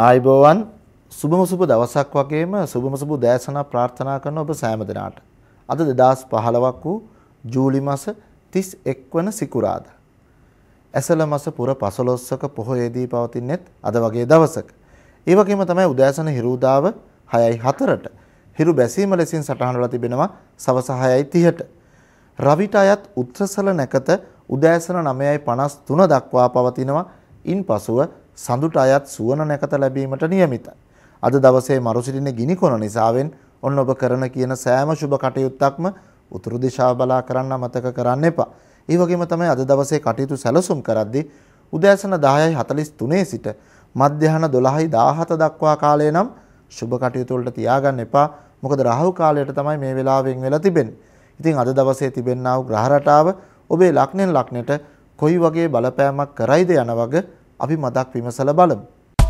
ආයිබෝවන් සුබම සුබ දවසක් වගේම සුබම සුබ උදෑසන ප්‍රාර්ථනා කරන ඔබ සෑම දිනාට. අද 2015ක් වූ ජූලි මාස 31 වන සිකුරාදා. ඇසළ මාස පුර 15ක පොහොයේදී පවතිනෙත් අද වගේ දවසක. ඒ වගේම තමයි උදෑසන හිරුදාව 6:04ට. හිරු බැසීම ලෙසින් සටහන් වෙලා තිබෙනවා සවස 6:30ට. රවිට අයත් උත්සසල නැකත උදෑසන 9:53 දක්වා පවතිනවා. ඉන්පසුව සඳුට අයත් සුවන නැකත ලැබීමට නියමිතයි. අද දවසේ මරුසිටින ගිනිකොන නිසාවෙන් ඔන්න ඔබ කරන කියන සෑම සුබ කටයුත්තක්ම උතුරු දිශාව බලා කරන්න අමතක කරන්න එපා. ඒ වගේම තමයි අද දවසේ කටයුතු සැලසුම් කරද්දී උදෑසන 10:43 සිට මධ්‍යහන 12:17 දක්වා කාලය නම් සුබ කටයුතු වලට තියාගන්න එපා. මොකද රාහු කාලයට තමයි මේ වෙලාවෙන් වෙලා තිබෙන්නේ. ඉතින් අද දවසේ තිබෙනා වූ ග්‍රහ රටාව ඔබේ ලග්නෙන් ලග්නෙට කොයි වගේ බලපෑමක් කරයිද යන වගේ අපි මතක් විමසලා බලමු.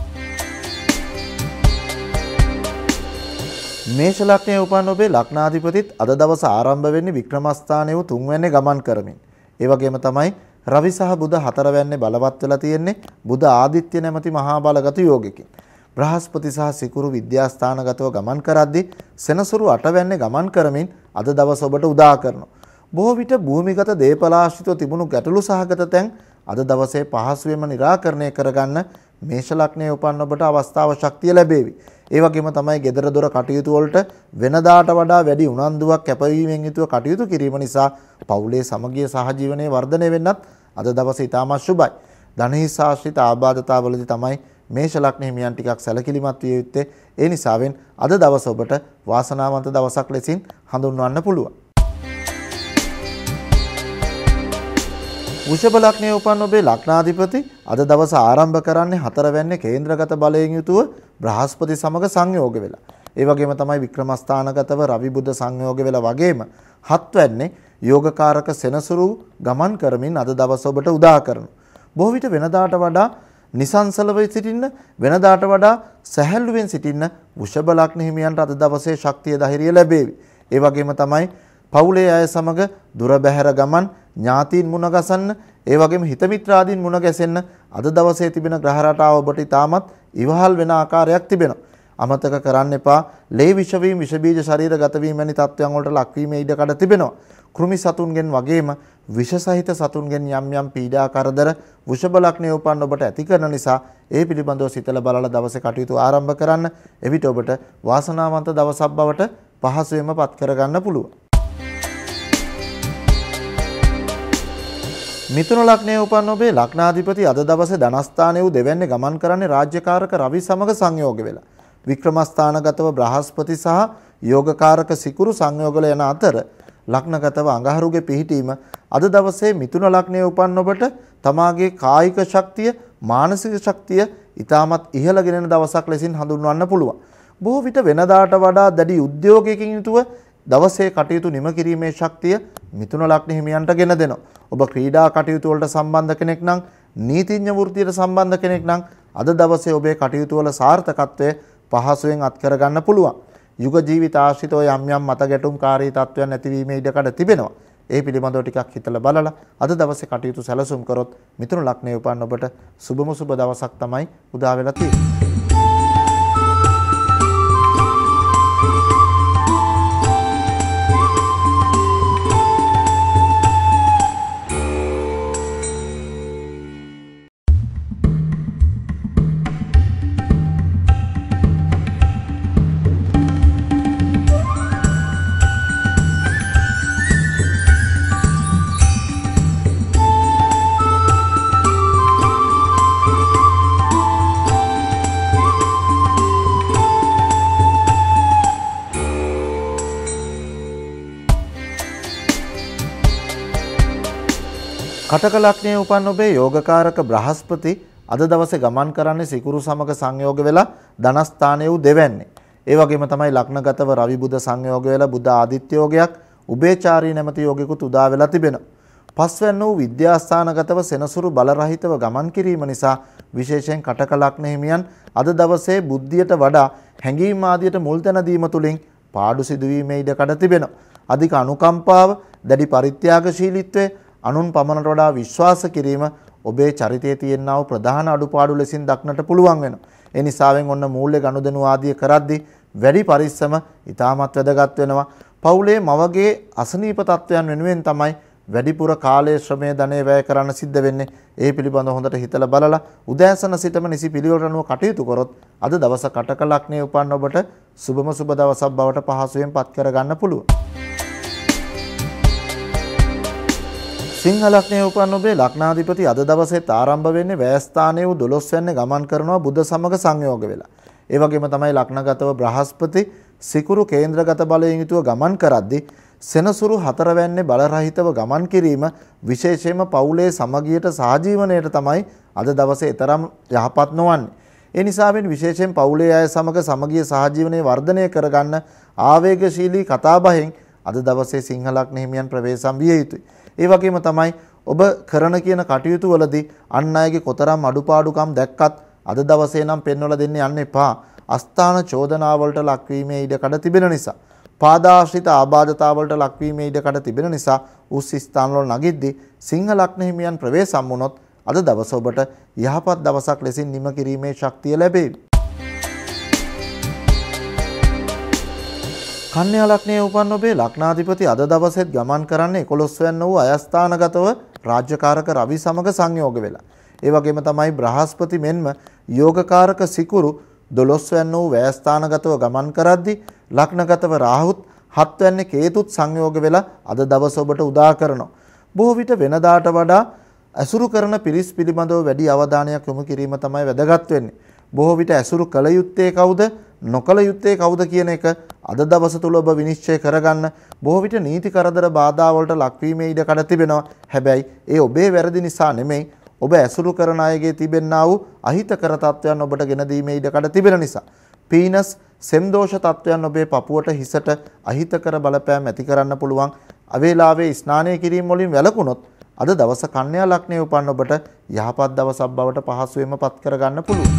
මේෂ ලග්නයේ උපන් ඔබේ ලග්නාධිපතිත් අද දවස ආරම්භ වෙන්නේ වික්‍රමස්ථානයේ වූ 3 වෙනි ගමන් කරමින්. ඒ වගේම තමයි රවි සහ බුධ 4 වෙන්නේ බලවත් වෙලා තියෙන්නේ බුධ ආදිත්‍ය නැමැති මහා බලගත යෝගිකකින්. බ්‍රහස්පති සහ සිකුරු විද්‍යාස්ථානගතව ගමන් කරද්දී සෙනසුරු 8 වෙන්නේ ගමන් කරමින් අද දවස ඔබට උදා කරනවා. බොහෝ විට භූමිගත දේපලාශ්‍රිතව තිබුණු ගැටලු සහගත තැන් අද දවසේ පහසුවෙන්ම निराකරණය කරගන්න මේෂ ලග්නයේ උපන් ඔබට අවස්ථාව ශක්තිය ලැබේවි. ඒ වගේම තමයි gedara dora කටයුතු වලට වෙනදාට වඩා වැඩි උනන්දුවක් කැපවීමෙන් යුතුව කටයුතු කිරීම නිසා පවුලේ සමගිය සහජීවනයේ වර්ධනය වෙන්නත් අද දවසේ ඉතාමත් සුබයි. ධනෙහි ආශ්‍රිත ආබාධතාවලදී තමයි මේෂ ලග්න හිමියන් ටිකක් සැලකිලිමත් විය යුත්තේ. ඒ නිසාවෙන් අද දවස ඔබට වාසනාවන්ත දවසක් ලෙසින් හඳුන්වන්න පුළුවන්. වෘෂභ ලග්නයේ උපන් ඔබේ ලග්නාධිපති අද දවස ආරම්භ කරන්නේ 4 වෙන්නේ කේන්ද්‍රගත බලයෙන් යුතුව බ්‍රහස්පති සමග සංයෝග වෙලා. ඒ වගේම තමයි වික්‍රමස්ථානගතව රවි බුධ සංයෝග වෙලා වගේම 7 වෙන්නේ යෝගකාරක සෙනසුරු ගමන් කරමින් අද දවස ඔබට උදා කරනවා. බොහෝ විට වෙනදාට වඩා නිසංසලව සිටින්න වෙනදාට වඩා සැහැල්ලුවෙන් සිටින්න වෘෂභ ලග්න හිමියන්ට අද දවසේ ශක්තිය ධෛර්යය ලැබේවි. ඒ වගේම තමයි පවුලේ අය සමග දුර බැහැර ගමන් ඥාතීන් මුණ ගසන්න ඒ වගේම හිත මිත්‍රාදීන් මුණ ගැසෙන්න අද දවසේ තිබෙන ග්‍රහ රටාව ඔබට ඉතාමත් ඉවහල් වෙන ආකාරයක් තිබෙනවා. අමතක කරන්න එපා ලේ විෂ වීම විෂ බීජ ශරීරගත වීම වැනි තත්ත්වයන් වලට ලක්වීමේ ඉඩකඩ තිබෙනවා. කෘමි සතුන්ගෙන් වගේම විෂ සහිත සතුන්ගෙන් යම් යම් පීඩා කරදර වෘෂභ ලග්නයේ උපන් ඔබට ඇති කරන නිසා ඒ පිළිබඳව සිතලා බලලා දවසේ කටයුතු ආරම්භ කරන්න. එවිට ඔබට වාසනාවන්ත දවසක් බවට පහසුවෙන්ම පත් කරගන්න පුළුවන්. මිථුන ලග්නයේ උපන් ඔබේ ලග්නාධිපති අද දවසේ ධනස්ථානයේ වූ දෙවැන්නේ ගමන් කරන්නේ රාජ්‍යකාරක රවි සමග සංයෝග වෙලා. වික්‍රමස්ථානගතව බ්‍රහස්පති සහ යෝගකාරක සිකුරු සංයෝග වල යන අතර ලග්නගතව අඟහරුගේ පිහිටීම අද දවසේ මිථුන ලග්නයේ උපන් ඔබට තමාගේ කායික ශක්තිය මානසික ශක්තිය ඊටමත් ඉහළ ගෙනෙන දවසක් ලෙසින් හඳුන්වන්න පුළුවන්. බොහෝ විට වෙනදාට වඩා දැඩි උද්‍යෝගයකින් යුතුව දවසේ කටයුතු නිම කිරීමේ ශක්තිය මිථුන ලග්න හිමියන්ට ගෙන දෙනවා. ඔබ ක්‍රීඩා කටයුතු වලට සම්බන්ධ කෙනෙක් නම් නීතිඥ වෘත්තියට සම්බන්ධ කෙනෙක් නම් අද දවසේ ඔබේ කටයුතු වල සාර්ථකත්වය පහසුවෙන් අත්කර ගන්න පුළුවන්. යුග ජීවිත ආශ්‍රිතව යම් යම් මත ගැටුම්කාරී තත්ත්වයන් ඇතිවීමේ ඉඩකඩ තිබෙනවා. ඒ පිළිබඳව ටිකක් හිතලා බලලා අද දවසේ කටයුතු සැලසුම් කරොත් මිථුන ලග්නයේ උපන් ඔබට සුබම සුබ දවසක් තමයි උදා වෙලා තියෙන්නේ. කටක ලග්නයේ උපන් ඔබේ යෝගකාරක බ්‍රහස්පති අද දවසේ ගමන් කරන්නේ සිකුරු සමග සංයෝග වෙලා ධනස්ථානයේ වූ දෙවැන්නේ. ඒ වගේම තමයි ලග්නගතව රවි බුධ සංයෝග වෙලා බුධ ආදිත්‍ය යෝගයක් උභයචාරී නැමැති යෝගිකුත් උදා වෙලා තිබෙනවා. පස්වැන්න වූ විද්‍යාස්ථානගතව සෙනසුරු බලරහිතව ගමන් කිරීම නිසා විශේෂයෙන් කටක ලග්න හිමියන් අද දවසේ බුද්ධියට වඩා හැඟීම් ආදියට මුල් තැන දීම තුලින් පාඩු සිදුවීමේ ඉඩකඩ තිබෙනවා. අධික අනුකම්පාව, දැඩි පරිත්‍යාගශීලීත්වය, අනුන් පමණට වඩා විශ්වාස කිරීම ඔබේ චරිතයේ තියෙනා වූ ප්‍රධාන අඩුපාඩු ලෙසින් දක්නට පුළුවන් වෙනවා. ඒ නිසාවෙන් ඔන්න මූල්‍ය ගනුදෙනු ආදිය කරද්දී වැඩි පරිස්සම ඉතාමත් වැදගත් වෙනවා. පවුලේ මවගේ අසනීප තත්වයන් වෙනුවෙන් තමයි වැඩිපුර කාලයේ ශ්‍රමයේ ධනෙ වැය කරන්න සිද්ධ වෙන්නේ. ඒ පිළිබඳව හොඳට හිතලා බලලා උදෑසන සිටම නිසි පිළිවෙලට අනුව කටයුතු කරොත් අද දවස කටක ලග්නයේ උපන්න ඔබට සුබම සුබ දවසක් බවට පහසුවෙන් පත් කර ගන්න පුළුවන්. සිංහ ලග්නයේ උපන්න ඔබේ ලග්නාධිපති අද දවසේත් ආරම්භ වෙන්නේ වැයස්ථානයේ වූ 12 වෙනි ගමන් කරනවා බුධ සමග සංයෝග වෙලා. ඒ වගේම තමයි ලග්නගතව බ්‍රහස්පති සිකුරු කේන්ද්‍රගත බලයෙන් යුතුව ගමන් කරද්දී සෙනසුරු 4 වැන්නේ බලරහිතව ගමන් කිරීම විශේෂයෙන්ම පවුලේ සමගියට සහජීවනයට තමයි අද දවසේ තරම් යහපත් නොවන්නේ. ඒ නිසාවෙන් විශේෂයෙන් පවුලේ අය සමග සමගිය සහජීවනයේ වර්ධනය කරගන්න ආවේගශීලී කතාබහෙන් අද දවසේ සිංහ ලග්න හිමියන් ප්‍රවේශම් විය යුතුයි. ඒ වගේම තමයි ඔබ කරන කියන කටයුතු වලදී අන් අයගේ කොතරම් අඩුපාඩුකම් දැක්කත් අද දවසේ නම් පෙන්වලා දෙන්න යන්න එපා. අස්ථාන චෝදනාවලට ලක්වීමේ ඉඩකඩ තිබෙන නිසා, පාදාශ්‍රිත ආබාධතාවලට ලක්වීමේ ඉඩකඩ තිබෙන නිසා උස් ස්ථානවල නගිද්දී සිංහ ලග්න හිමියන් ප්‍රවේශම් වුණොත් අද දවස ඔබට යහපත් දවසක් ලෙසින් නිම කිරීමේ ශක්තිය ලැබේ. කන්‍යා ලග්නයේ උපන් ඔබේ ලග්නාධිපති අද දවසේත් ගමන් කරන්නේ 11 වෙනි වූ අයස්ථානගතව රාජ්‍යකාරක රවි සමග සංයෝග වෙලා. ඒ වගේම තමයි බ්‍රහස්පති මෙන්ම යෝගකාරක සිකුරු 12 වෙනි වූ වැයස්ථානගතව ගමන් කරද්දී ලග්නගතව රාහුත් 7 වෙනි කේතුත් සංයෝග වෙලා අද දවස ඔබට උදා කරනවා. බොහෝ විට වෙනදාට වඩා ඇසුරු කරන පිරිස් පිළිබඳව වැඩි අවධානයක් යොමු කිරීම තමයි වැදගත් වෙන්නේ. බොහෝ විට ඇසුරු කළ යුත්තේ කවුද, නොකළ යුත්තේ කවුද කියන එක අද දවස තුල ඔබ විනිශ්චය කරගන්න. බොහෝ විට නීති කරදර බාධා වලට ලක්වීමේ ඉඩකඩ තිබෙනවා. හැබැයි ඒ ඔබේ වැරදි නිසා නෙමෙයි, ඔබ ඇසුරු කරන අයගේ තිබෙන්නා වූ අහිතකර තත්වයන් ඔබට ගෙන දීමේ ඉඩකඩ තිබෙන නිසා. පීනස් සෙම්දෝෂ තත්වයන් ඔබේ පපුවට හිසට අහිතකර බලපෑම් ඇති කරන්න පුළුවන්. අවේලාවේ ස්නානය කිරීම වලින් වැළකුණොත් අද දවස කන්‍යා ලග්නයේ උපන් ඔබට යහපත් දවසක් බවට පහසුවෙන්ම පත් කර ගන්න පුළුවන්.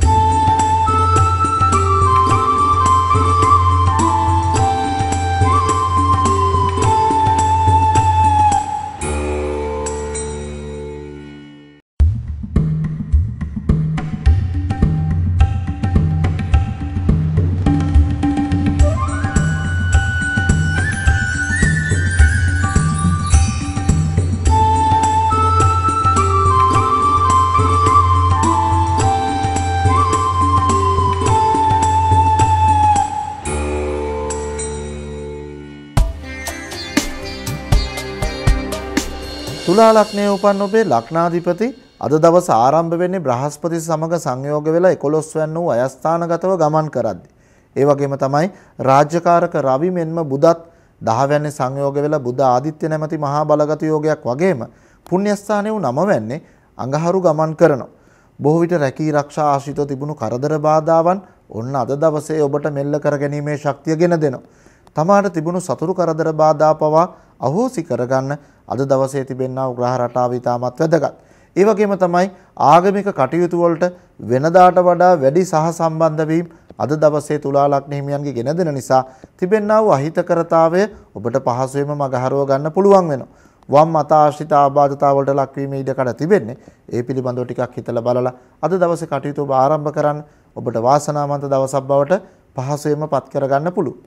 තුලා ලග්නයේ උපන් ඔබේ ලග්නාධිපති අද දවස ආරම්භ වෙන්නේ බ්‍රහස්පති සමග සංයෝග වෙලා 11 වෙනි වූ අයස්ථානගතව ගමන් කරද්දී. ඒ වගේම තමයි රාජ්‍යකාරක රවි මෙන්ම බුදත් 10 වෙනි සංයෝග වෙලා බුද ආදිත්‍ය නැමැති මහා බලගත යෝගයක් වගේම පුණ්‍යස්ථානයේ වූ 9 වෙන්නේ අඟහරු ගමන් කරනවා. බොහෝ විට රැකී ආරක්ෂා ආශ්‍රිතව තිබුණු කරදර බාධාවන් ඔන්න අද දවසේ ඔබට මෙල්ල කර ගැනීමේ ශක්තිය ගෙන දෙනවා. තමාට තිබුණු සතුරු කරදර බාධා පවා අහෝසි කරගන්න අද දවසේ තිබෙනා ග්‍රහ රටාව ඉතාමත් වැදගත්. ඒ වගේම තමයි ආගමික කටයුතු වලට වෙනදාට වඩා වැඩි සහසම්බන්ධ වීම අද දවසේ තුලා ලග්න හිමියන්ගේ ගෙන දෙන නිසා තිබෙනා වූ අහිතකරතාවය ඔබට පහසුවෙන්ම මගහරව ගන්න පුළුවන් වෙනවා. වම් මත ආශ්‍රිත ආබාධතා වලට ලක්වීමේ ඉඩකඩ තිබෙන්නේ. ඒ පිළිබඳව ටිකක් හිතලා බලලා අද දවසේ කටයුතු ඔබ ආරම්භ කරන්න ඔබට වාසනාවන්ත දවසක් බවට පහසුවෙන්ම පත් කර ගන්න පුළුවන්.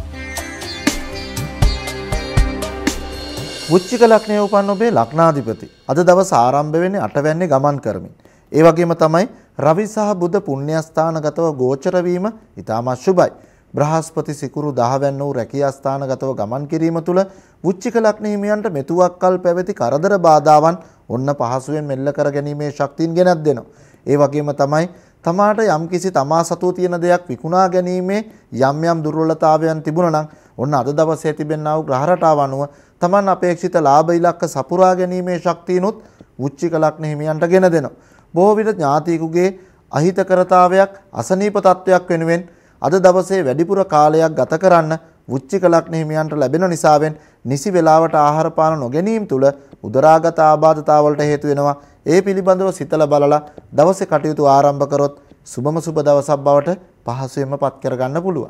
වෘශ්චික ලග්නයේ උපන් ඔබේ ලග්නාධිපති අද දවස ආරම්භ වෙන්නේ 8 වැන්නේ ගමන් කරමින්. ඒ වගේම තමයි රවි සහ බුධ පුණ්‍යස්ථානගතව ගෝචර වීම ඉතාමත් සුබයි. බ්‍රහස්පති සිකුරු 10 වැන්න වූ රැකියා ස්ථානගතව ගමන් කිරීම තුළ වෘශ්චික ලග්න හිමියන්ට මෙතුවක්කල් පැවති කරදර බාධාවන් ඔන්න පහසුවෙන් මෙල්ල කර ගැනීමේ ශක්තියින් ගෙනත් දෙනවා. ඒ වගේම තමයි තමාට යම්කිසි තමා සතුව තියෙන දෙයක් විකුණා ගැනීමේ යම් යම් දුර්වලතාවයන් තිබුණා නම් ඔන්න අද දවසේ තිබෙනා වූ ග්‍රහ රටාව අනුව තමන් අපේක්ෂිත ලාභ ඉලක්ක සපුරා ගැනීමේ ශක්තියනොත් වෘශ්චික ලග්න හිමියන්ට ගෙන දෙනවා. බොහෝ විට ඥාතියෙකුගේ අහිතකරතාවයක් අසනීප තත්වයක් වෙනුවෙන් අද දවසේ වැඩිපුර කාලයක් ගත කරන්න වෘශ්චික ලග්න හිමියන්ට ලැබෙන නිසාවෙන් නිසි වේලාවට ආහාර පාන නොගැනීම තුළ උදරාගත ආබාධතාවලට හේතු වෙනවා. ඒ පිළිබඳව සිතලා බලලා දවසේ කටයුතු ආරම්භ කරොත් සුබම සුබ දවසක් බවට පහසුවෙන්ම පත් කර ගන්න පුළුවන්.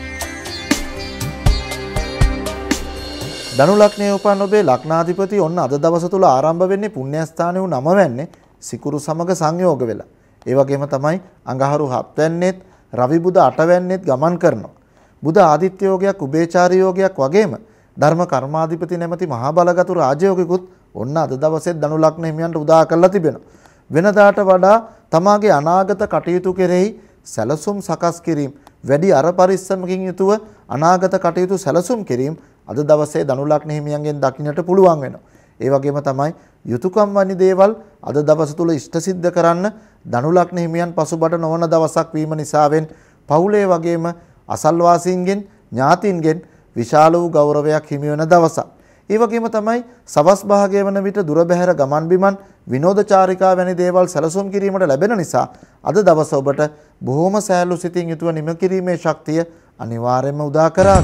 ධනු ලග්නයේ උපන් ඔබේ ලග්නාධිපති ඔන්න අද දවස තුල ආරම්භ වෙන්නේ පුණ්‍යස්ථානයේ වූ 9 වෙන්නේ සිකුරු සමග සංයෝග වෙලා. ඒ වගේම තමයි අඟහරු 7 වැන්නේත් රවි බුධ 8 වැන්නේත් ගමන් කරනවා. බුධ ආදිත්‍ය යෝගයක් උභයචාරී යෝගයක් වගේම ධර්ම කර්මාධිපති නැමැති මහා බලගතු රාජයෝගිකුත් ඔන්න අද දවසේ ධනු ලග්න හිමියන්ට උදා කරලා තිබෙනවා. වෙනදාට වඩා තමාගේ අනාගත කටයුතු කෙරෙහි සැලසුම් සකස් කිරීම වැඩි අර පරිස්සමකින් යුතුව අනාගත කටයුතු සැලසුම් කිරීම අද දවසේ ධනු ලග්න හිමියන්ගෙන් දකින්නට පුළුවන් වෙනවා. ඒ වගේම තමයි යුතුයකම් වැනි දේවල් අද දවස තුල ඉෂ්ට සිද්ධ කරන්න ධනු ලග්න හිමියන් පසුබට නොවන දවසක් වීම නිසාවෙන් පවුලේ වගේම අසල්වාසීන්ගෙන් ඥාතීන්ගෙන් විශාල වූ ගෞරවයක් හිමි වෙන දවසක්. ඒ වගේම තමයි සවස් භාගය වන විට දුර බැහැර ගමන් බිමන් විනෝදචාරිකා වැනි දේවල් සැලසුම් කිරීමට ලැබෙන නිසා අද දවස ඔබට බොහොම සෑහළු සිතින් යුතුව නිම කිරීමේ ශක්තිය අනිවාර්යයෙන්ම උදා කරා.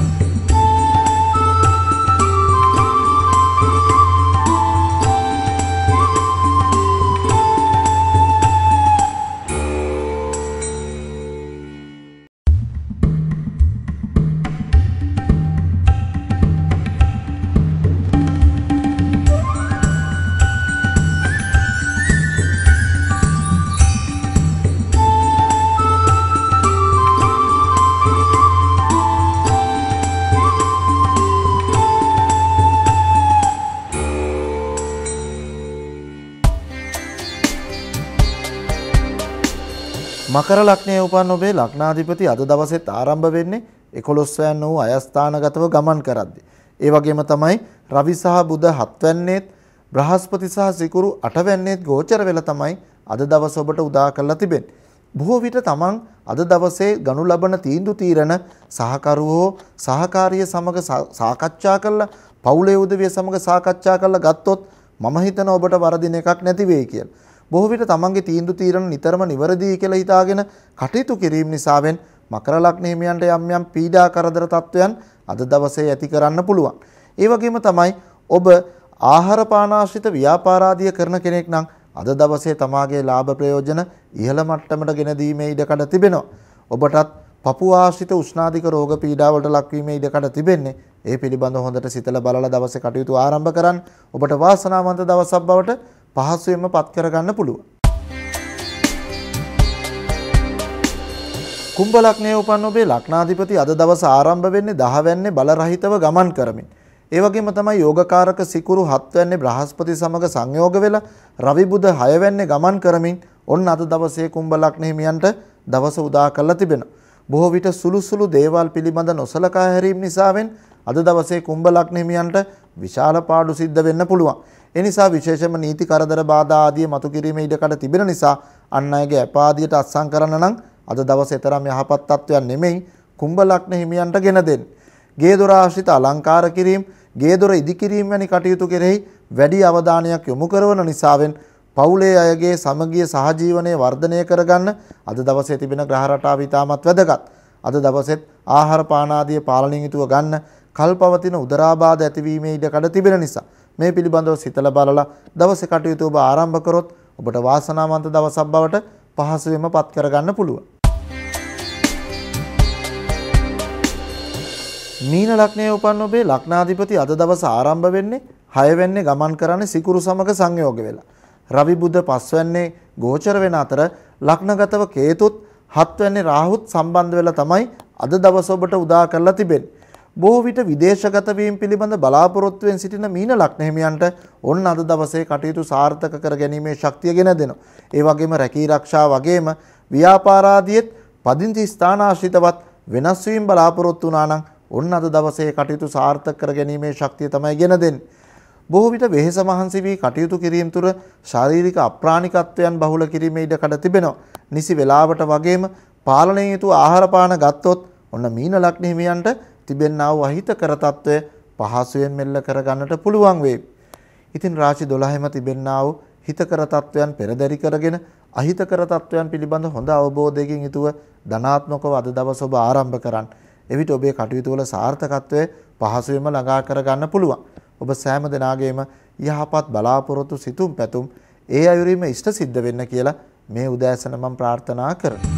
මකර ලග්නයේ උපන් ඔබේ ලග්නාධිපති අද දවසේත් ආරම්භ වෙන්නේ 11 වැන්න වූ අයස්ථානගතව ගමන් කරද්දී. ඒ වගේම තමයි රවි සහ බුධ 7 වැන්නේත් බ්‍රහස්පති සහ සිකුරු 8 වැන්නේත් ගෝචර වෙලා තමයි අද දවස ඔබට උදා කරලා තිබෙන්නේ. බොහෝ විට තමන් අද දවසේ ගනු ලබන තීන්දුව తీරන සහකරුවෝ සහකාරිය සමග සාකච්ඡා කරලා පවුලේ උදවිය සමග සාකච්ඡා කරලා ගත්තොත් මම හිතන ඔබට වරදින එකක් නැති වෙයි කියලා. බොහෝ විට තමන්ගේ තීන්දුව తీරන නිතරම නිවැරදි කියලා හිතාගෙන කටයුතු කිරීම නිසාවෙන් මකර ලග්න හිමියන්ට යම් යම් පීඩා කරදර තත්වයන් අද දවසේ ඇති කරන්න පුළුවන්. ඒ වගේම තමයි ඔබ ආහාර පාන ආශ්‍රිත ව්‍යාපාරාදිය කරන කෙනෙක් නම් අද දවසේ තමාගේ ලාභ ප්‍රයෝජන ඉහළ මට්ටමට ගෙන දීමේ ඉඩකඩ තිබෙනවා. ඔබටත් පපුව ආශ්‍රිත උෂ්ණාධික රෝග පීඩාවලට ලක්වීමේ ඉඩකඩ තිබෙන්නේ. ඒ පිළිබඳව හොඳට සිතලා බලලා දවසේ කටයුතු ආරම්භ කරන්න. ඔබට වාසනාවන්ත දවසක් බවට පහසුවෙන්ම පත් කරගන්න පුළුවන්. කුම්භ ලග්නයේ උපන් ඔබේ ලග්නාධිපති අද දවස ආරම්භ වෙන්නේ 10 වැන්නේ බල රහිතව ගමන් කරමින්. ඒ වගේම තමයි යෝගකාරක සිකුරු 7 වැන්නේ බ්‍රහස්පති සමග සංයෝග වෙලා රවි බුධ 6 වැන්නේ ගමන් කරමින් ඔන්න අද දවසේ කුම්භ ලග්න හිමියන්ට දවස උදා කරලා තිබෙනවා. බොහෝ විට සුළු සුළු දේවල් පිළිබඳ නොසලකා හැරීම නිසාවෙන් අද දවසේ කුම්භ ලග්න හිමියන්ට විශාල පාඩු සිද්ධ වෙන්න පුළුවන්. ඒ නිසා විශේෂම නීති කරදර බාධා ආදී මතු කිරීමේ ඉඩකඩ තිබෙන නිසා අන් අයගේ අපාදියට අත්සන් කරන්න නම් අද දවසේ තරම් යහපත් තත්වයක් නෙමෙයි කුම්භ ලග්න හිමියන්ට ගෙන දෙන්නේ. ගේ දොර ආශ්‍රිත අලංකාර කිරීම, ගේ දොර ඉදි කිරීම වැනි කටයුතු කෙරෙහි වැඩි අවධානයක් යොමු කරන නිසාවෙන් පවුලේ අයගේ සමගිය සහජීවනය වර්ධනය කරගන්න අද දවසේ තිබෙන ග්‍රහ රටාව ඉතාමත් වැදගත්. අද දවසේත් ආහාර පාන ආදී පාලනයෙන් යුතුව ගන්න කල්පවතින උදරාබාධ ඇතිවීමේ ඉඩකඩ තිබෙන නිසා මේ පිළිබඳව සිතලා බලලා දවසේ කටයුතු ඔබ ආරම්භ කරොත් ඔබට වාසනාවන්ත දවසක් බවට පහසුවෙන්ම පත් කරගන්න පුළුවන්. මීන ලග්නයේ උපන් ඔබේ ලග්නාධිපති අද දවස ආරම්භ වෙන්නේ 6 වෙන්නේ ගමන් කරන්නේ සිකුරු සමග සංයෝග වෙලා. රවි බුධ 5 වෙන්නේ ගෝචර වෙන අතර ලග්නගතව කේතුත් 7 වෙන්නේ රාහුත් සම්බන්ධ වෙලා තමයි අද දවස ඔබට උදා කරලා තිබෙන්නේ. බොහෝ විට විදේශගත වීම පිළිබඳ බලාපොරොත්තුවෙන් සිටින මීන ලග්න හිමියන්ට ඔන්න අද දවසේ කටයුතු සාර්ථක කර ගැනීමේ ශක්තිය ගෙන දෙනවා. ඒ වගේම රැකී ආරක්ෂා වගේම ව්‍යාපාරාදියෙත් පදිංචි ස්ථාන ආශ්‍රිතවත් වෙනස් වීම බලාපොරොත්තු වුණා නම් ඔන්න අද දවසේ කටයුතු සාර්ථක කර ගැනීමේ ශක්තිය තමයි ගෙන දෙන්නේ. බොහෝ විට වෙහෙස මහන්සි වී කටයුතු කිරීම තුර ශාරීරික අප්‍රාණිකත්වයන් බහුල කිරීමේ ඉඩකඩ තිබෙනවා. නිසි වේලාවට වගේම පාලනයෙන් යුතු ආහාර පාන ගත්තොත් ඔන්න මීන ලග්න හිමියන්ට තිබෙනා වූ අහිතකර తত্ত্বය පහසුවෙන් මෙල්ල කරගන්නට පුළුවන් වේ. ඉතින් රාශි 12ෙම තිබෙනා වූ හිතකර తত্ত্বයන් පෙරදරි කරගෙන අහිතකර తত্ত্বයන් පිළිබඳ හොඳ අවබෝධයකින් යුතුව ධනාත්මකව අද දවස ඔබ ආරම්භ කරන්න. එවිට ඔබේ කටයුතු වල සාර්ථකත්වය පහසුවෙන්ම ළඟා කරගන්න පුළුවන්. ඔබ සෑම දිනාගේම යහපත් බලාපොරොත්තු සිතුම් පැතුම් ඒ අයුරින්ම ඉෂ්ට සිද්ධ වෙන්න කියලා මේ උදෑසන මම ප්‍රාර්ථනා කරනවා.